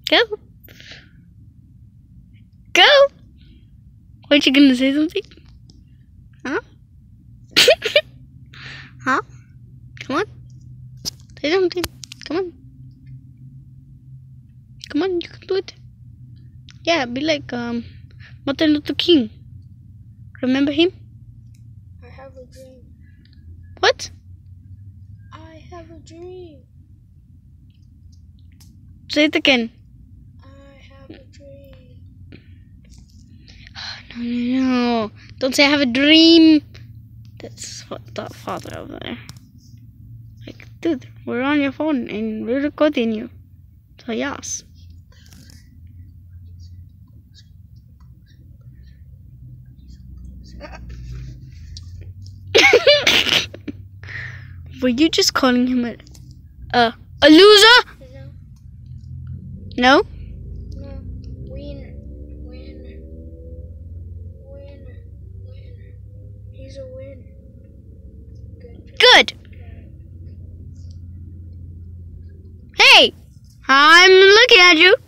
Go. Go. Aren't you gonna say something? Huh? Huh? Come on. Say something. Come on. Come on, you can do it. Yeah, be like Martin Luther King. Remember him? I have a dream. What? I have a dream. Say it again. I have a dream. No. Don't say I have a dream. That's what that father over there. Like, dude, we're on your phone and we're recording you. So yes. Were you just calling him a loser? No? No. Winner. Winner. Winner. Winner. He's a winner. Good. Hey, I'm looking at you.